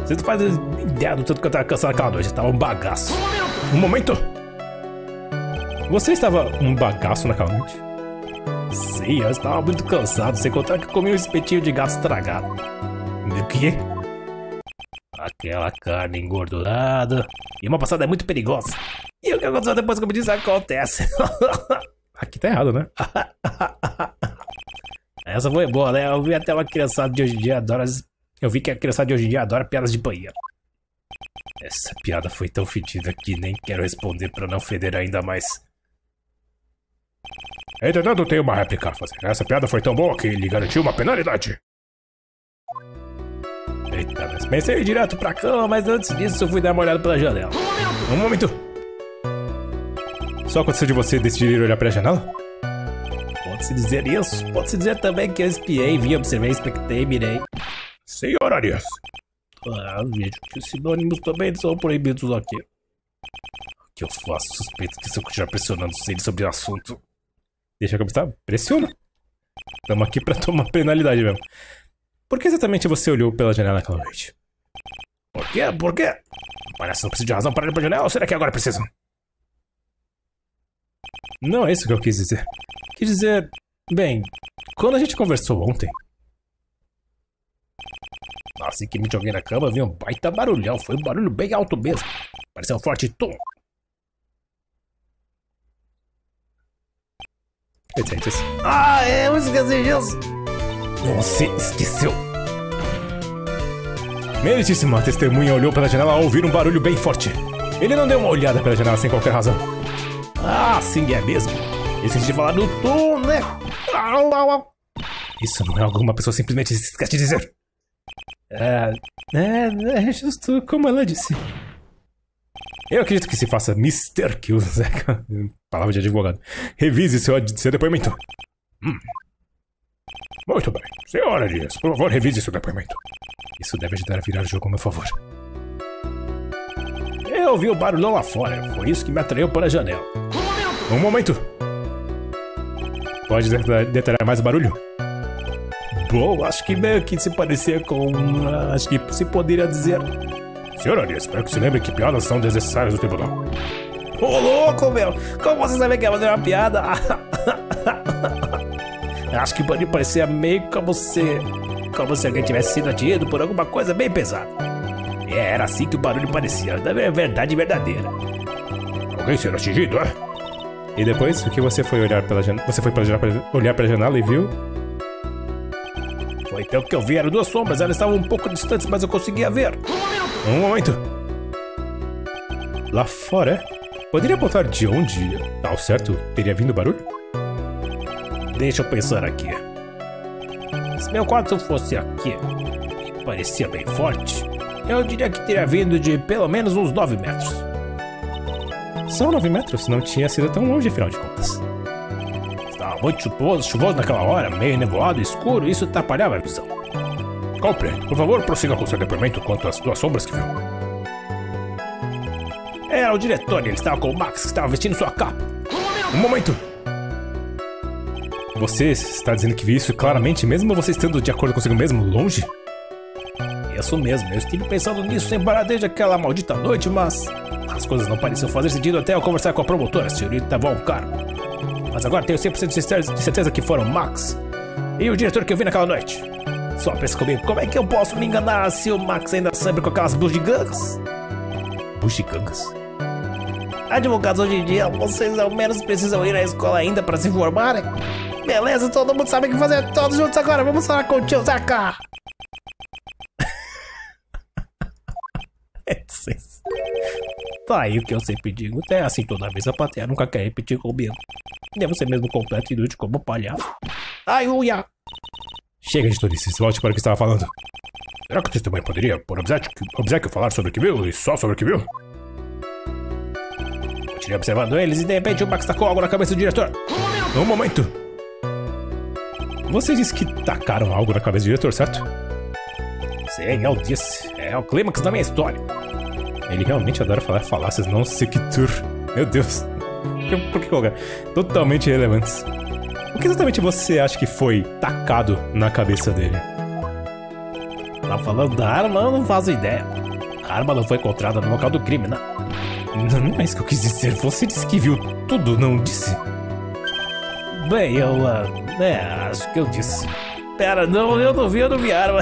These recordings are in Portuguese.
Vocês não fazem ideia do tanto que eu tava cansado aquela noite. Eu tava um bagaço. Um momento. Você estava um bagaço naquela noite? Sim, eu estava muito cansado. Sem contar que eu comi um espetinho de gato estragado. O quê? Aquela carne engordurada. E uma passada é muito perigosa. E o que aconteceu depois que eu me disse acontece? Aqui tá errado, né? Essa foi boa, né? Eu vi até uma criançada de hoje em dia adora... Eu vi que a criançada de hoje em dia adora piadas de banheiro. Essa piada foi tão fedida que nem quero responder pra não feder ainda mais. Entretanto, tenho uma réplica a fazer. Essa piada foi tão boa que lhe garantiu uma penalidade. Eita, mas pensei em ir direto pra cama, mas antes disso eu fui dar uma olhada pela janela. Um momento. Só aconteceu de você decidir olhar pela janela? Pode-se dizer isso. Pode-se dizer também que eu espiei, vi, observei, expectei, mirei. Senhor Arias. Vejo que os sinônimos também são proibidos aqui. O que eu faço? Suspeito que se eu continuar pressionando ele sobre o assunto. Deixa eu começar. Pressiona. Estamos aqui pra tomar penalidade mesmo. Por que exatamente você olhou pela janela naquela noite? Por quê? Por quê? Parece que não precisa de razão para olhar pela janela, ou será que agora precisa? Não é isso que eu quis dizer. Quis dizer... Bem, quando a gente conversou ontem... Assim que me joguei na cama, vi um baita barulhão. Foi um barulho bem alto mesmo. Pareceu um forte tom. Eu esqueci disso. Você esqueceu. Meritíssima testemunha olhou pela janela ao ouvir um barulho bem forte. Ele não deu uma olhada pela janela sem qualquer razão. Sim é mesmo. Eu esqueci de falar do tom, né? Isso não é algo que uma pessoa simplesmente esquece de dizer. É justo como ela disse. Eu acredito que se faça Mr. Kills, palavra de advogado. Revise seu depoimento. Muito bem. Senhora Dias, por favor, revise seu depoimento. Isso deve ajudar a virar o jogo a meu favor. Eu ouvi o barulhão lá fora. Foi isso que me atraiu para a janela. Um momento. Pode detalhar mais o barulho? Bom, acho que meio que se parecia com... Acho que se poderia dizer... Senhor Arias, espero que se lembre que piadas são desnecessárias no tribunal. Ô, louco, meu! Como você sabia que ia fazer uma piada? Acho que pode parecer meio como se alguém tivesse sido atingido por alguma coisa bem pesada. Era assim que o barulho parecia. É verdade verdadeira. Alguém sendo atingido, é? E depois, o que você foi olhar pela janela? Você foi olhar pela janela e viu? Foi então que eu vi, eram duas sombras, elas estavam um pouco distantes, mas eu conseguia ver. Um momento. Lá fora? Poderia apontar de onde, ao certo, teria vindo o barulho? Deixa eu pensar aqui. Se meu quarto fosse aqui, e parecia bem forte, eu diria que teria vindo de pelo menos uns 9 metros. Só 9 metros? Não tinha sido tão longe, afinal de contas. Estava muito chuvoso naquela hora, meio nevoado, escuro, e isso atrapalhava a visão. Compreendo. Por favor, prossiga com seu depoimento quanto às duas sombras que viu. Era o diretor, ele estava com o Max, que estava vestindo sua capa. Um momento. Você está dizendo que viu isso claramente mesmo, ou você estando de acordo consigo mesmo, longe? Isso mesmo, eu estive pensando nisso sem parar desde aquela maldita noite, mas... as coisas não pareciam fazer sentido até eu conversar com a promotora, a senhorita Von Caro. Mas agora tenho 100% de certeza que foram o Max e o diretor que eu vi naquela noite. Só pensa comigo, como é que eu posso me enganar se o Max ainda sempre com aquelas bugigangas? Bugigangas? Advogados hoje em dia, vocês ao menos precisam ir à escola ainda pra se formarem? Beleza, todo mundo sabe o que fazer, todos juntos agora, vamos falar com o tio Zeca! Tá aí o que eu sempre digo, até assim toda vez a plateia nunca quer repetir comigo. Devo ser mesmo completo e inútil como palhaço. Ai, uia! Chega de tolices, volte para o que estava falando. Será que o testemunho poderia, por obséquio, falar sobre o que viu e só sobre o que viu? Continuei observando eles e de repente o Max tacou algo na cabeça do diretor. Um momento. Você disse que tacaram algo na cabeça do diretor, certo? Sim, eu disse. É o clímax da minha história. Ele realmente adora falar falácias não sequitur. Meu Deus. Por que colocar? Totalmente irrelevantes. O que exatamente você acha que foi tacado na cabeça dele? Tá falando da arma? Eu não faço ideia. A arma não foi encontrada no local do crime, né? Não é isso que eu quis dizer. Você disse que viu tudo, não disse? Bem, acho que eu disse. Pera, não, eu não vi a arma.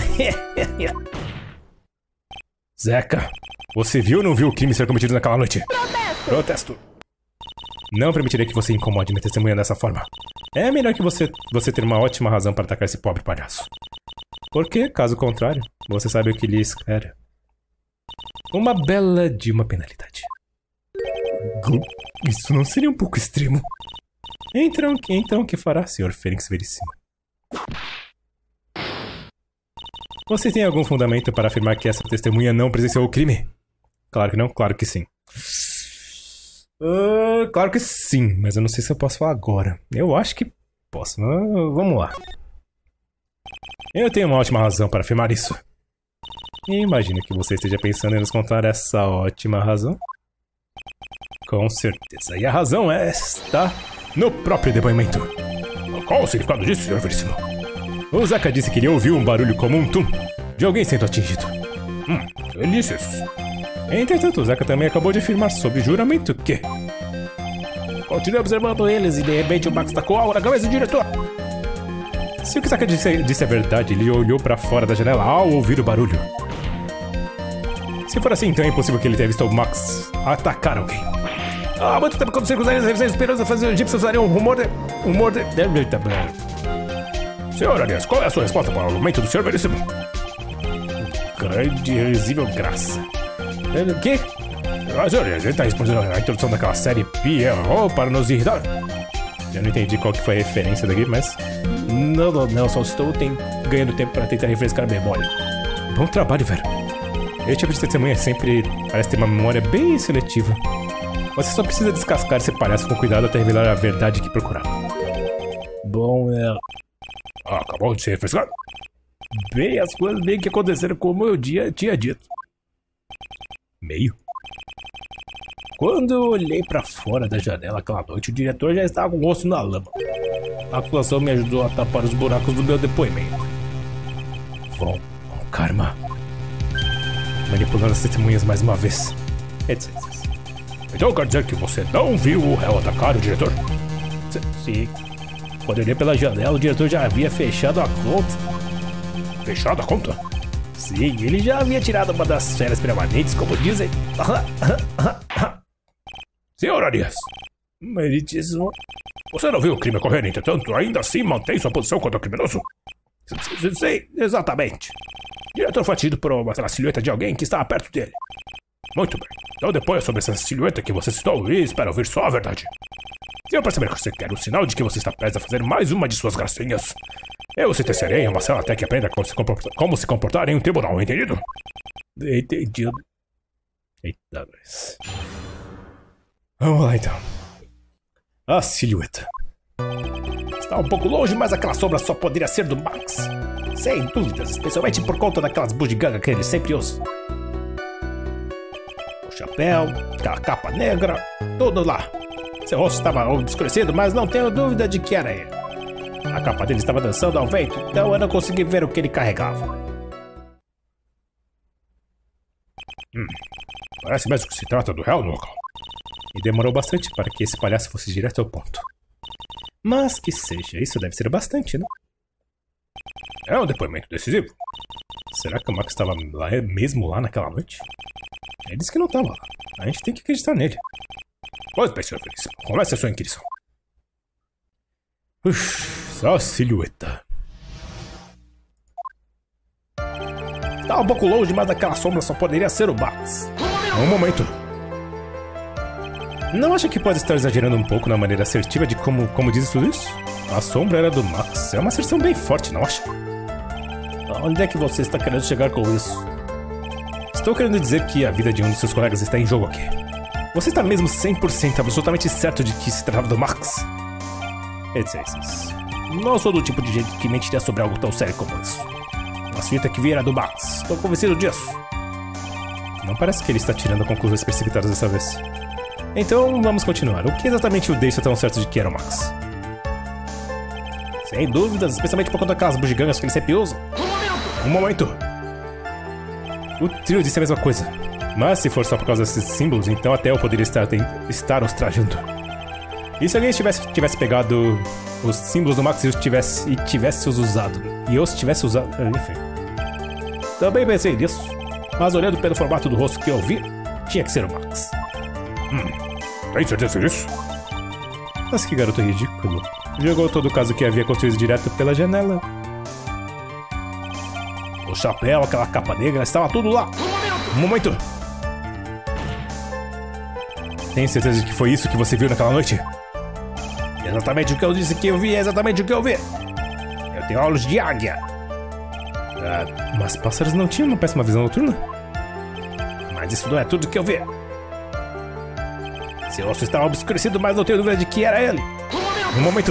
Zeca, você viu ou não viu o crime ser cometido naquela noite? Protesto. Não permitirei que você incomode minha testemunha dessa forma. É melhor que você ter uma ótima razão para atacar esse pobre palhaço. Porque, caso contrário, você sabe o que lhe espera. Uma bela de uma penalidade. Isso não seria um pouco extremo? Então o que fará, Sr. Fênix Veríssimo? Você tem algum fundamento para afirmar que essa testemunha não presenciou o crime? Claro que não, claro que sim. Claro que sim, mas eu não sei se eu posso falar agora. Eu acho que posso. Vamos lá. Eu tenho uma ótima razão para afirmar isso. E imagino que você esteja pensando em nos contar essa ótima razão. Com certeza. E a razão está no próprio depoimento. Qual o significado disso, Sr. Veríssimo? O Zeca disse que ele ouviu um barulho como um tum de alguém sendo atingido. Delícias. Entretanto, o Zeca também acabou de afirmar sob juramento que... Continuei observando eles e de repente o Max tacou algo na cabeça do diretor. Se o que Zeca disse é verdade, ele olhou para fora da janela ao ouvir o barulho. Se for assim, então é impossível que ele tenha visto o Max atacar alguém. Há muito tempo quando circunstâncias referências esperança fazer os egípcios usariam um rumor de... Senhor Arias, qual é a sua resposta para o argumento do Sr. Veríssimo? Grande e risível graça. O quê? Senhor Arias, ele está respondendo à introdução daquela série Pierrot para nos irritar. Eu não entendi qual que foi a referência daqui, mas... Não, só estou ganhando tempo para tentar refrescar a memória. Bom trabalho, velho. Esse tipo de testemunha sempre parece ter uma memória bem seletiva. Você só precisa descascar esse palhaço com cuidado até revelar a verdade que procurava. Bom, acabou de se refrescar? Bem, as coisas meio que aconteceram como eu tinha dito. Meio? Quando eu olhei pra fora da janela aquela noite, o diretor já estava com o rosto na lama. A atuação me ajudou a tapar os buracos do meu depoimento. Von Karma. Manipulando as testemunhas mais uma vez. Etc. Então quer dizer que você não viu o réu atacar o diretor? Sim. Quando eu olhei pela janela, o diretor já havia fechado a conta. Fechado a conta? Sim, ele já havia tirado uma das férias permanentes, como dizem. Senhor Arias, meritíssimo. Você não viu o crime ocorrer, entretanto, ainda assim mantém sua posição contra o criminoso? Sim, exatamente. O diretor foi atingido por uma silhueta de alguém que estava perto dele. Muito bem. Então depois sobre essa silhueta que você citou e espero ouvir só a verdade. Se eu perceber que você quer um sinal de que você está prestes a fazer mais uma de suas gracinhas, eu sentenciarei em uma cela até que aprenda como se comportar em um tribunal, entendido? Entendido. Eita, nós. Vamos lá então. A silhueta. Está um pouco longe, mas aquela sombra só poderia ser do Max. Sem dúvidas, especialmente por conta daquelas bugigangas que ele sempre usa. O chapéu, aquela capa negra, tudo lá. Seu rosto estava obscurecido, mas não tenho dúvida de que era ele. A capa dele estava dançando ao vento, então eu não consegui ver o que ele carregava. Parece mesmo que se trata do réu no local. E demorou bastante para que esse palhaço fosse direto ao ponto. Mas que seja, isso deve ser bastante, né? É um depoimento decisivo. Será que o Max estava mesmo lá naquela noite? Ele disse que não estava lá. A gente tem que acreditar nele. Pois bem, Sr. Veríssimo, comece a sua inquirição. Só a silhueta. Está um pouco longe, mas aquela sombra só poderia ser o Max. Um momento. Não acha que pode estar exagerando um pouco na maneira assertiva de como diz tudo isso? A sombra era do Max. É uma asserção bem forte, não acha? Onde é que você está querendo chegar com isso? Estou querendo dizer que a vida de um dos seus colegas está em jogo aqui. Você está mesmo 100% absolutamente certo de que se tratava do Max? Não sou do tipo de gente que mentiria sobre algo tão sério como isso. A suíta que viera do Max. Estou convencido disso. Não parece que ele está tirando conclusões precipitadas dessa vez. Então, vamos continuar. O que exatamente o deixa tão certo de que era o Max? Sem dúvidas, especialmente por conta daquelas bugigangas que ele sempre usa. Um momento. O trio disse a mesma coisa. Mas se for só por causa desses símbolos, então até eu poderia estar os trajando. E se alguém tivesse pegado os símbolos do Max e tivesse os usado? E eu se tivesse usado... Enfim. Também pensei nisso. Mas olhando pelo formato do rosto que eu vi, tinha que ser o Max. Tem certeza disso? Mas que garoto ridículo. Jogou todo o caso que havia construído direto pela janela. O chapéu, aquela capa negra, estava tudo lá. Um momento. Tem certeza de que foi isso que você viu naquela noite? Exatamente o que eu disse que eu vi, é exatamente o que eu vi. Eu tenho olhos de águia. Mas pássaros não tinham uma péssima visão noturna? Mas isso não é tudo que eu vi. Seu rosto estava obscurecido, mas não tenho dúvida de que era ele. Um momento.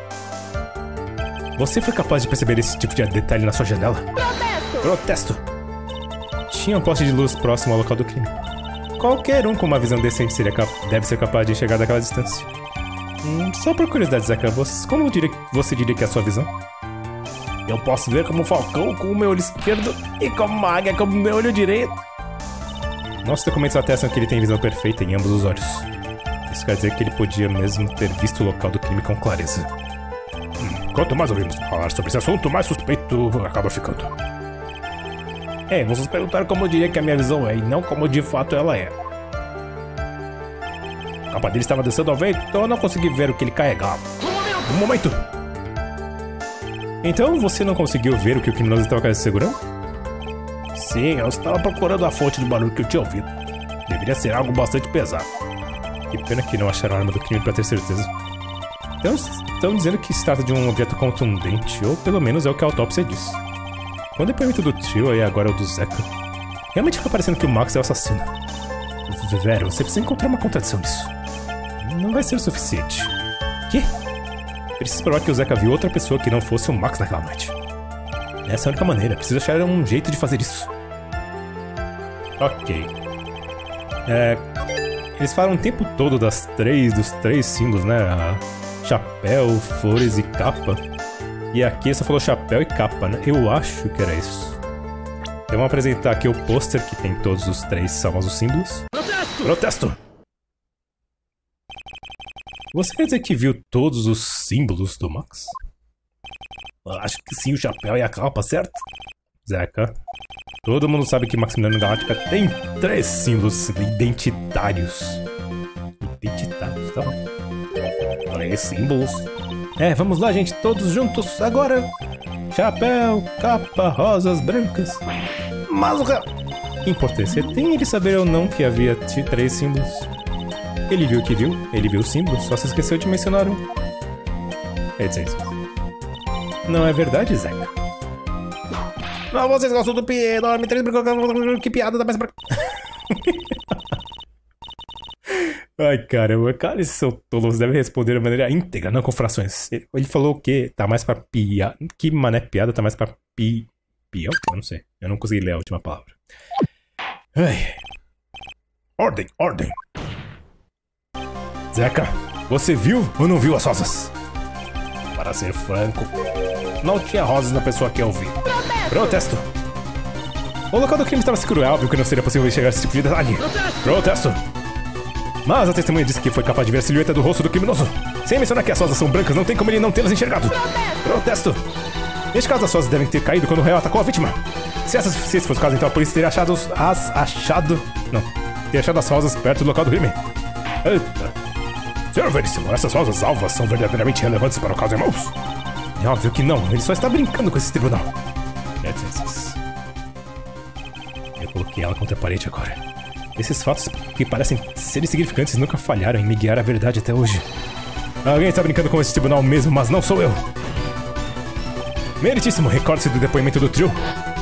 Você foi capaz de perceber esse tipo de detalhe na sua janela? Protesto! Tinha um poste de luz próximo ao local do crime. Qualquer um com uma visão decente deve ser capaz de enxergar daquela distância. Só por curiosidade, Zeca, como você diria que é a sua visão? Eu posso ver como um falcão com o meu olho esquerdo e como uma águia com o meu olho direito. Nossos documentos atestam que ele tem visão perfeita em ambos os olhos. Isso quer dizer que ele podia mesmo ter visto o local do crime com clareza. Quanto mais ouvimos falar sobre esse assunto, mais suspeito acaba ficando. Vocês perguntaram como eu diria que a minha visão é, e não como de fato ela é. A capa dele estava descendo ao vento, então eu não consegui ver o que ele carregava. Um momento! Então você não conseguiu ver o que o criminoso estava segurando? Sim, eu estava procurando a fonte do barulho que eu tinha ouvido. Deveria ser algo bastante pesado. Que pena que não acharam a arma do crime para ter certeza. Então, estão dizendo que se trata de um objeto contundente, ou pelo menos é o que a autópsia diz. Com o depoimento do trio e agora o do Zeca, realmente fica parecendo que o Max é o assassino. Vero, você precisa encontrar uma contradição nisso. Não vai ser o suficiente. Quê? Preciso provar que o Zeca viu outra pessoa que não fosse o Max naquela noite. Essa é a única maneira, preciso achar um jeito de fazer isso. Ok. Eles falam o tempo todo dos três símbolos, né? Chapéu, flores e capa. E aqui só falou chapéu e capa, né? Eu acho que era isso. Então vamos apresentar aqui o pôster que tem todos os três famosos símbolos. Protesto! Você quer dizer que viu todos os símbolos do Max? Acho que sim, o chapéu e a capa, certo? Zeca, todo mundo sabe que Maximiliano Galáctica tem 3 símbolos identitários. Identitários, tá? 3 símbolos. Vamos lá, gente, todos juntos agora. Chapéu, capa, rosas, brancas. Mas o que importância tem ele saber ou não que havia 3 símbolos? Ele viu o que viu, ele viu os símbolos, só se esqueceu de mencionar um. É isso. Não é verdade, Zeca? Não, vocês gostam do enorme 3 que piada da mais pra... Ai, caramba, cara, esses são tolos, devem responder de maneira íntegra, não com frações. Ele falou o quê? Tá mais pra piada. Que mané piada tá mais pra pião? Eu não sei. Eu não consegui ler a última palavra. Ai. Ordem. Zeca, você viu ou não viu as rosas? Para ser franco, não tinha rosas na pessoa que eu vi. Protesto! O local do crime estava escuro, é óbvio que não seria possível enxergar esse tipo de detalhe. Protesto! Mas a testemunha disse que foi capaz de ver a silhueta do rosto do criminoso. Sem mencionar que as rosas são brancas, não tem como ele não tê-las enxergado. Protesto! Neste caso, as rosas devem ter caído quando o réu atacou a vítima. Se esse fosse o caso, então a polícia teria achado as rosas perto do local do crime. Eita. Senhor Veríssimo, essas rosas alvas são verdadeiramente relevantes para o caso, irmãos? É óbvio que não, ele só está brincando com esse tribunal. Eu coloquei ela contra a parede agora. Esses fatos que parecem ser insignificantes nunca falharam em me guiar à verdade até hoje. Alguém está brincando com esse tribunal mesmo, mas não sou eu. Meritíssimo, recorde-se do depoimento do trio.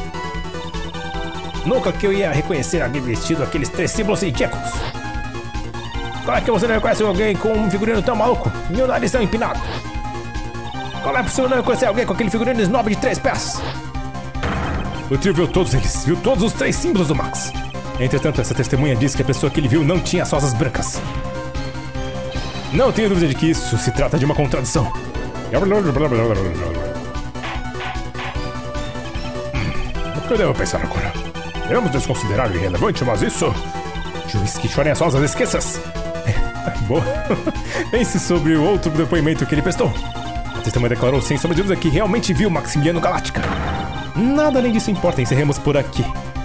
Nunca que eu ia reconhecer alguém vestido aqueles 3 símbolos ridículos. Como é que você não reconhece alguém com um figurino tão maluco e o nariz tão empinado? Como é possível não reconhecer alguém com aquele figurino snob de 3 pés? O trio viu todos eles, viu todos os 3 símbolos do Max. Entretanto, essa testemunha diz que a pessoa que ele viu não tinha as rosas brancas. Não tenho dúvida de que isso se trata de uma contradição. O que eu devo pensar agora? Devemos desconsiderar o irrelevante, mas isso... Juiz que chorem as rosas, esqueças! Boa. Pense sobre o outro depoimento que ele prestou. A testemunha declarou sem sombra de dúvida que realmente viu Maximiliano Galáctica. Nada além disso importa, encerremos por aqui.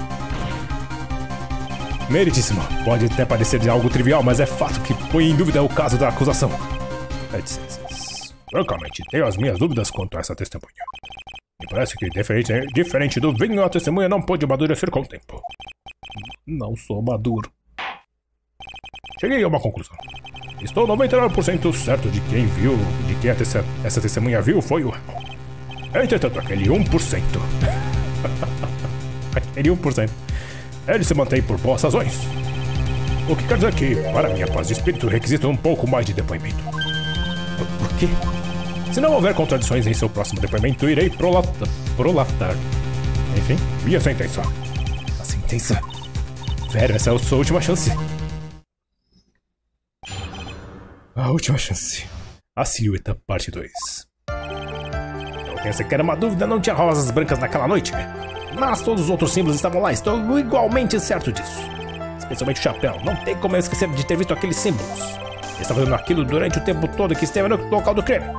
Meritíssimo, pode até parecer de algo trivial, mas é fato que põe em dúvida o caso da acusação. Francamente, tenho as minhas dúvidas quanto a essa testemunha. Me parece que, diferente do vinho, a testemunha não pôde amadurecer com o tempo. Não sou maduro. Cheguei a uma conclusão. Estou 99% certo de quem viu, de quem essa testemunha viu foi o réu. Entretanto, aquele 1%. Aquele 1%. Ele se mantém por boas razões. O que quer dizer que, para minha paz de espírito, requisita um pouco mais de depoimento. Por quê? Se não houver contradições em seu próximo depoimento, irei prolatar. Enfim, minha sentença. A sentença? Velho, essa é a sua última chance. A última chance. A silhueta, parte 2. Não tenha sequer uma dúvida, não tinha rosas brancas naquela noite. Mas todos os outros símbolos estavam lá, estou igualmente certo disso. Especialmente o chapéu, não tem como eu esquecer de ter visto aqueles símbolos. Ele estava fazendo aquilo durante o tempo todo que esteve no local do crime.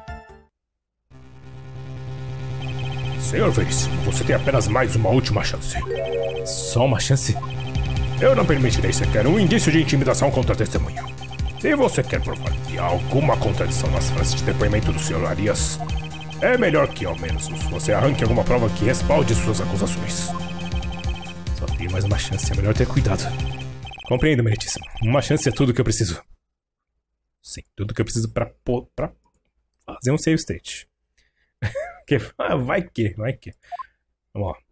Senhor Veríssimo, você tem apenas mais uma última chance. Só uma chance? Eu não permitirei sequer um indício de intimidação contra a testemunha. Se você quer provar que há alguma contradição nas frases de depoimento do Sr. Arias, é melhor que, ao menos, você arranque alguma prova que respalde suas acusações. Só tenho mais uma chance, é melhor ter cuidado. Compreendo, meritíssimo. Uma chance é tudo que eu preciso. Sim, tudo que eu preciso pra fazer um save state. Vai que. Vamos lá.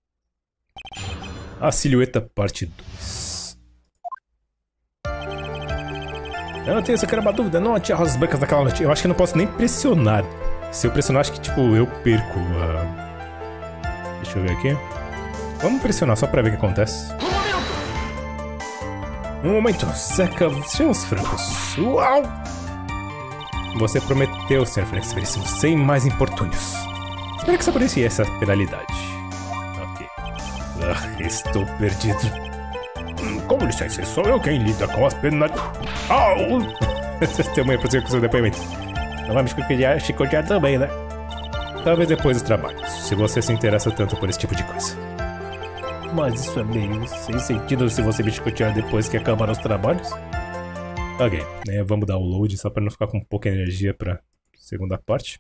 A silhueta, parte 2. Eu não tenho sequer uma dúvida, não tinha rosas brancas naquela noite. Eu acho que eu não posso nem pressionar. Se eu pressionar, acho que, tipo, eu perco a... Deixa eu ver aqui. Vamos pressionar só pra ver o que acontece. Um momento, Zeca, sejamos francos. Uau! Você prometeu, Sr. Felix Veríssimo, sem mais importúnios. Espero que saboreie essa penalidade. Ok. Estou perdido. Com licença, sou eu quem lida com as penalidades. Au! Testemunha para o seu depoimento. Não vai me chicotear também, né? Talvez depois dos trabalhos, se você se interessa tanto por esse tipo de coisa. Mas isso é meio sem sentido se você me chicotear depois que acabar os trabalhos. Ok, vamos dar o load só para não ficar com pouca energia pra segunda parte.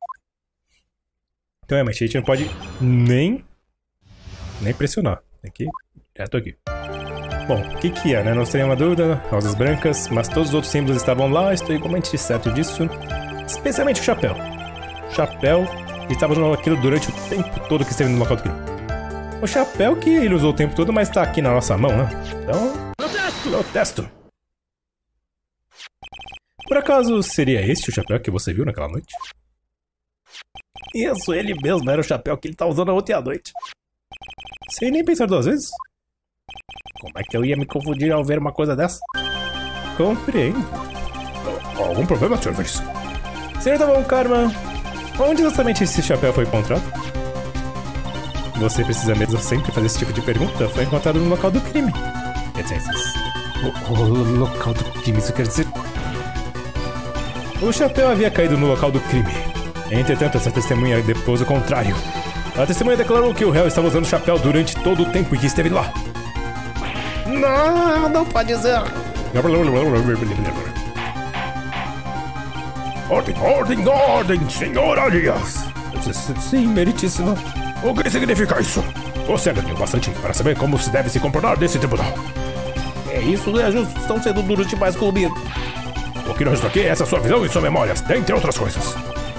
Então realmente a gente não pode nem pressionar. Aqui, direto aqui. Bom, o que é, né? Não tenho uma dúvida, rosas brancas, mas todos os outros símbolos estavam lá, estou igualmente certo disso. Especialmente o chapéu. O chapéu estava usando aquilo durante o tempo todo que esteve no local do crime. O chapéu que ele usou o tempo todo, mas está aqui na nossa mão, né? Então, protesto. Por acaso, seria este o chapéu que você viu naquela noite? Isso, ele mesmo era o chapéu que ele estava usando ontem à noite. Sem nem pensar duas vezes? Como é que eu ia me confundir ao ver uma coisa dessa? Compreendo. Algum problema, Sr. Veríssimo? Senhor Davon Karma, onde exatamente esse chapéu foi encontrado? Você precisa mesmo sempre fazer esse tipo de pergunta? Foi encontrado no local do crime. O local do crime, isso quer dizer... O chapéu havia caído no local do crime. Entretanto, essa testemunha depôs o contrário. A testemunha declarou que o réu estava usando o chapéu durante todo o tempo em que esteve lá. Não pode ser. Ordem, Sr. Arias. Sim, meritíssimo. O que significa isso? Você ganhou bastante para saber como se deve se comportar nesse tribunal. É isso, não é justo. Estão sendo duros demais comigo. O que nós aqui é essa sua visão e sua memória, dentre outras coisas.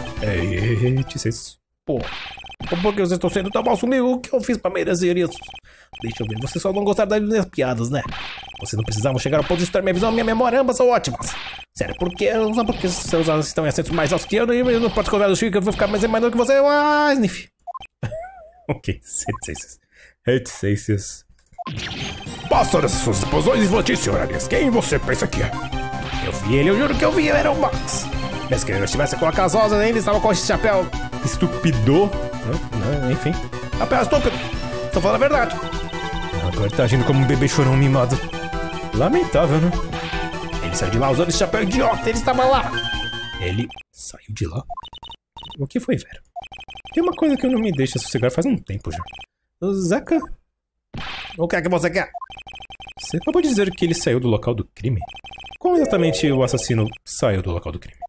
Pô, por que vocês estão sendo tão maus comigo? O que eu fiz pra merecer isso? Deixa eu ver, vocês só não gostaram das minhas piadas, né? Vocês não precisavam chegar ao ponto de estar minha visão e minha memória, ambas são ótimas. Sério, só porque seus anos estão em assentos mais altos que eu não posso convidar o Chico que eu vou ficar mais do que você. Ah, sniff. Ok, reticências. Basta dessas suas explosões infantis, Sr. Arias. Quem você pensa que é? Eu vi ele, eu juro que eu vi, era o Max. Mesmo que ele não estivesse com a casosa, ainda estava com esse chapéu estúpido. Enfim. Chapéu estúpido. Estou falando a verdade. Agora ele tá agindo como um bebê chorão mimado. Lamentável, né? Ele saiu de lá usando esse chapéu idiota, ele estava lá! Ele saiu de lá? O que foi, velho? Tem uma coisa que não me deixa sossegar faz um tempo já. O Zeca? O que é que você quer? Você acabou de dizer que ele saiu do local do crime? Como exatamente o assassino saiu do local do crime?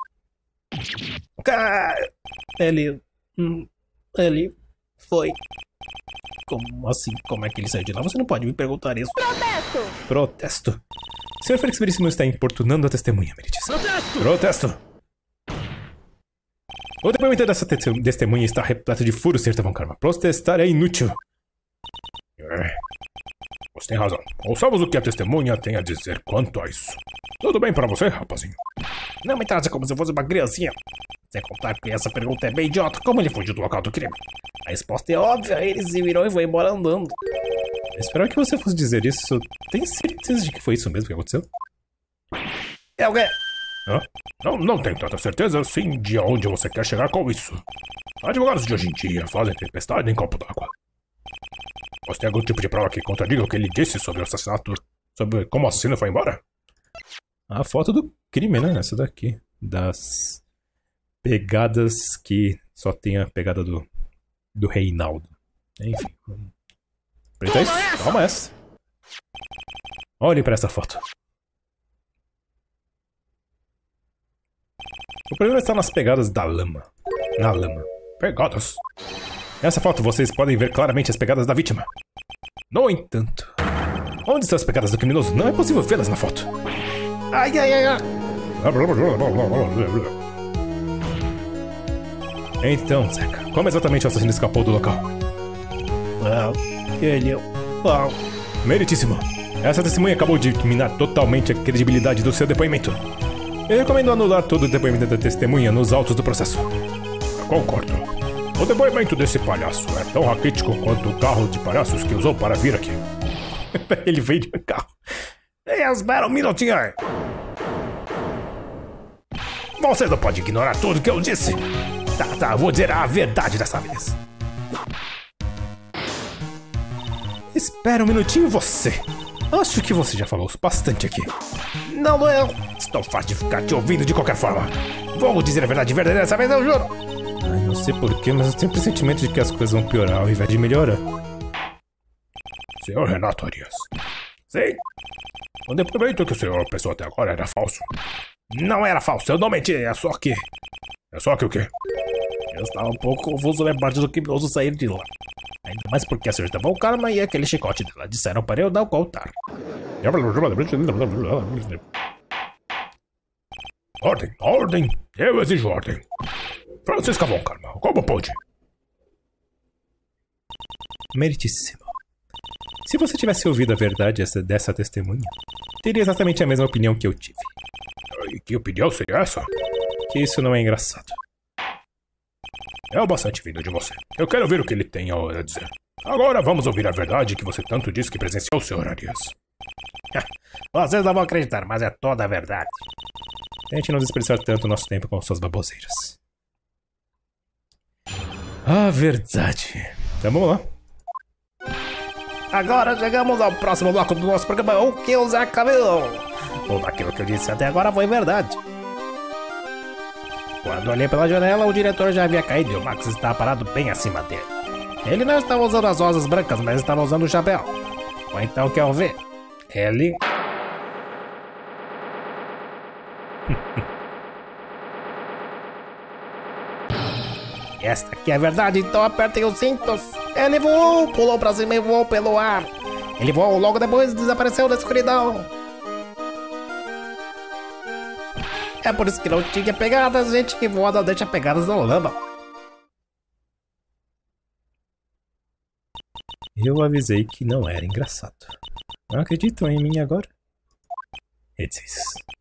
Ele foi... Como assim? Como é que ele saiu de lá? Você não pode me perguntar isso. Protesto! Protesto? Sr. Felix Veríssimo está importunando a testemunha, Meritíssimo. Protesto! Protesto! O depoimento dessa testemunha está repleto de furos, Sr. Von Karma. Protestar é inútil. Você tem razão. Ouçamos o que a testemunha tem a dizer quanto a isso. Tudo bem pra você, rapazinho? Não me trate como se eu fosse uma criancinha. Sem contar que essa pergunta é bem idiota. Como ele fugiu do local do crime? A resposta é óbvia. Ele se virou e foi embora andando. Eu esperava que você fosse dizer isso. Tem certeza de que foi isso mesmo que aconteceu? É o quê? Hã? Não tenho tanta certeza assim de onde você quer chegar com isso. Advogados de hoje em dia fazem tempestade em copo d'água. Você tem algum tipo de prova que contradiga o que ele disse sobre o assassinato? Sobre como o assassino foi embora? A foto do crime, né? Essa daqui. Das pegadas que só tem a pegada do Reinaldo. Enfim. Preta isso? Toma essa. Olhe pra essa foto. O problema está nas pegadas da lama. Na lama. Pegadas? Nessa foto vocês podem ver claramente as pegadas da vítima. No entanto, onde estão as pegadas do criminoso? Não é possível vê-las na foto. Ai. Então, Zeca, como exatamente o assassino escapou do local? Meritíssimo, essa testemunha acabou de minar totalmente a credibilidade do seu depoimento. Eu recomendo anular todo o depoimento da testemunha nos autos do processo. Concordo. O depoimento desse palhaço é tão raquítico quanto o carro de palhaços que usou para vir aqui. Ele veio de um carro. Espera um minutinho aí. Você não pode ignorar tudo que eu disse. Tá, vou dizer a verdade dessa vez. Espera um minutinho, você. Acho que você já falou bastante aqui. Não eu. Estou fácil de ficar te ouvindo de qualquer forma. Vou dizer a verdade verdadeira dessa vez, eu juro. Ai, não sei porquê, mas eu tenho o pressentimento de que as coisas vão piorar ao invés de melhorar. Senhor Renato Arias. Sim. O depoimento que o senhor pensou até agora era falso. Não era falso, eu não menti, é só que o quê? Eu estava um pouco confuso sobre a parte do criminoso sair de lá. Ainda mais porque a senhorita Von Karma e aquele chicote dela disseram para eu não contar. Ordem, eu exijo ordem. Francisca Von Karma, como pode? Meritíssimo. Se você tivesse ouvido a verdade dessa testemunha, teria exatamente a mesma opinião que eu tive. E que opinião seria essa? Que isso não é engraçado. É bastante vindo de você. Eu quero ver o que ele tem a dizer. Agora vamos ouvir a verdade que você tanto disse que presenciou, Sr. Arias. Vocês não vão acreditar, mas é toda a verdade. Tente não desperdiçar tanto nosso tempo com suas baboseiras. A verdade. Então vamos lá. Agora chegamos ao próximo bloco do nosso programa, o que o Zeca viu. Tudo aquilo que eu disse até agora foi verdade. Quando olhei pela janela, o diretor já havia caído e o Max estava parado bem acima dele. Ele não estava usando as rosas brancas, mas estava usando o chapéu. Ou então quer ver? Ele... E esta aqui é a verdade, então apertem os cintos. Ele voou, pulou pra cima e voou pelo ar. Ele voou logo depois e desapareceu da escuridão. É por isso que não tinha pegadas, gente que voa não deixa pegadas na lama. Eu avisei que não era engraçado. Não acreditam em mim agora? Etc.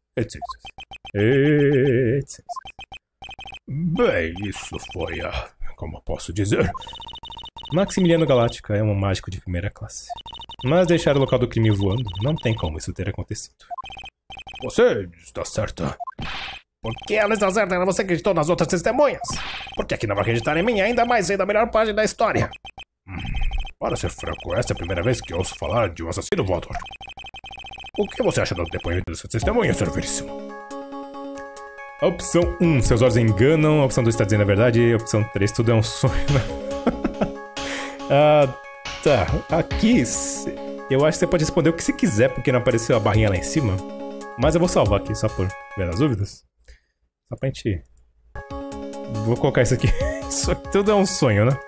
Bem, isso foi a... como posso dizer? Maximiliano Galáctica é um mágico de primeira classe. Mas deixar o local do crime voando, não tem como isso ter acontecido. Você está certa. Por que ela está certa? Você acreditou nas outras testemunhas? Por que aqui não vai acreditar em mim? Ainda mais sendo a melhor página da história. Para ser franco, essa é a primeira vez que ouço falar de um assassino voador. O que você acha do depoimento dessa testemunha, Sr. Veríssimo? A opção 1, seus olhos enganam. A opção 2 está dizendo a verdade. E a opção 3, tudo é um sonho, né? Tá. Aqui, eu acho que você pode responder o que você quiser, porque não apareceu a barrinha lá em cima. Mas eu vou salvar aqui, só por ver as dúvidas. Só pra gente... Vou colocar isso aqui. Isso aqui tudo é um sonho, né?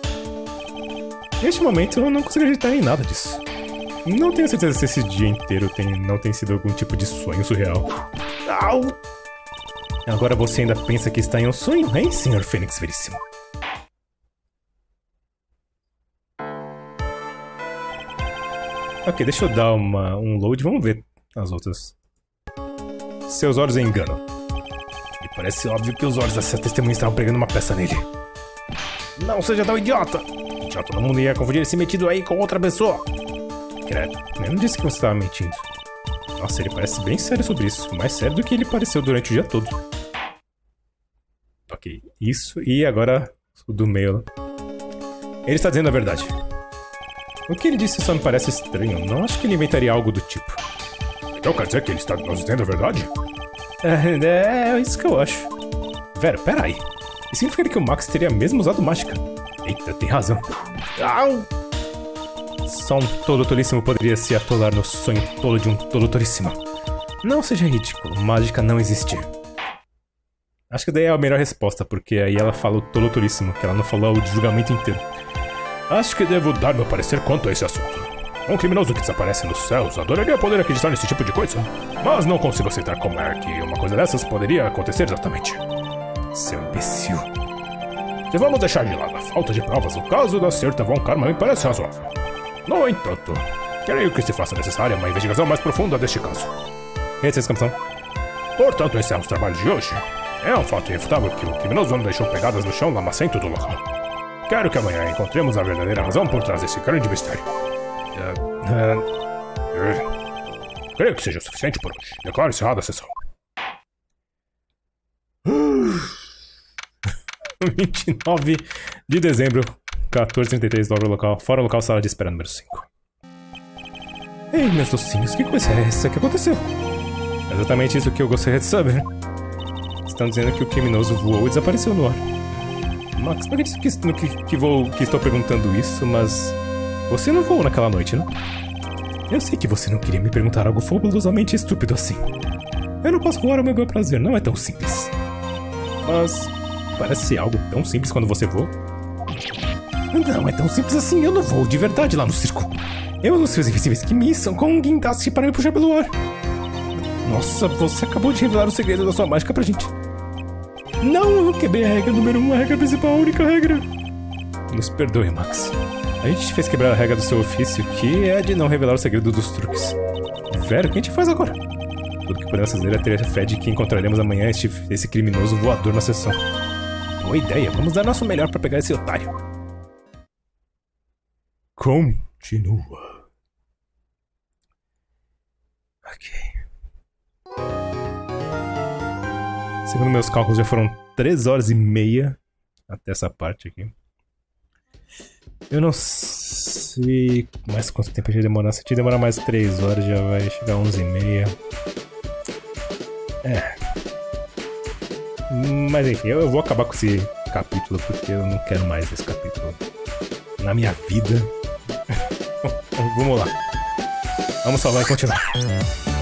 Neste momento, eu não consigo acreditar em nada disso. Não tenho certeza se esse dia inteiro não tem sido algum tipo de sonho surreal. Au! Agora você ainda pensa que está em um sonho, hein, Sr. Fênix Veríssimo? Ok, deixa eu dar um load, vamos ver as outras. Seus olhos enganam. E parece óbvio que os olhos dessa testemunha estavam pregando uma peça nele. Não seja tão idiota! Já todo mundo ia confundir esse metido aí com outra pessoa. Credo, eu não disse que você estava mentindo. Nossa, ele parece bem sério sobre isso. Mais sério do que ele pareceu durante o dia todo. Ok, isso. E agora o do meio. Ele está dizendo a verdade. O que ele disse só me parece estranho. Não acho que ele inventaria algo do tipo. Então quer dizer que ele está nos dizendo a verdade? É isso que eu acho. Vera, peraí. Isso significa que o Max teria mesmo usado mágica. Eita, tem razão. Au! Só um tolo tolíssimo poderia se atolar no sonho tolo de um tolo tolíssimo. Não seja ridículo, mágica não existe. Acho que daí é a melhor resposta, porque aí ela fala o tolo tolíssimo, que ela não falou o julgamento inteiro. Acho que devo dar meu parecer quanto a esse assunto. Um criminoso que desaparece nos céus adoraria poder acreditar nesse tipo de coisa, mas não consigo aceitar como é que uma coisa dessas poderia acontecer exatamente. Seu imbecil. Se vamos deixar de lado a falta de provas, o caso da Srta von Karma me parece razoável. No entanto, creio que se faça necessária uma investigação mais profunda deste caso. Essa é a exclamação. Portanto, encerramos os trabalhos de hoje. É um fato irrefutável que o criminoso não deixou pegadas no chão lamacento do local. Quero que amanhã encontremos a verdadeira razão por trás desse grande mistério. Creio que seja o suficiente por hoje. Declaro encerrada a sessão. 29 de dezembro, 14h33, local, fora local, sala de espera número 5. Ei, meus docinhos, que coisa é essa que aconteceu? É exatamente isso que eu gostaria de saber. Estão dizendo que o criminoso voou e desapareceu no ar. Max, não acredito que estou perguntando isso, mas... Você não voou naquela noite, não? Eu sei que você não queria me perguntar algo fabulosamente estúpido assim. Eu não posso voar ao meu bel prazer, não é tão simples. Mas... parece ser algo tão simples quando você voa. Não é tão simples assim, eu não voo de verdade lá no circo. Eu uso os seus invisíveis que me são com um guindaste para me puxar pelo ar. Nossa, você acabou de revelar o segredo da sua mágica pra gente. Não, eu quebrei a regra número 1, a regra principal, a única regra. Nos perdoe, Max. A gente fez quebrar a regra do seu ofício, que é de não revelar o segredo dos truques. Vera, o que a gente faz agora? Tudo que podemos fazer é ter a fé de que encontraremos amanhã esse criminoso voador na sessão. Boa ideia, vamos dar nosso melhor pra pegar esse otário. Continua. Ok. Segundo meus cálculos, já foram 3 horas e meia até essa parte aqui. Eu não sei mais quanto tempo a gente demorar. Se a gente demorar mais 3 horas, já vai chegar a 11h30. Mas enfim, eu vou acabar com esse capítulo, porque eu não quero mais esse capítulo na minha vida. Vamos lá. Vamos salvar e continuar.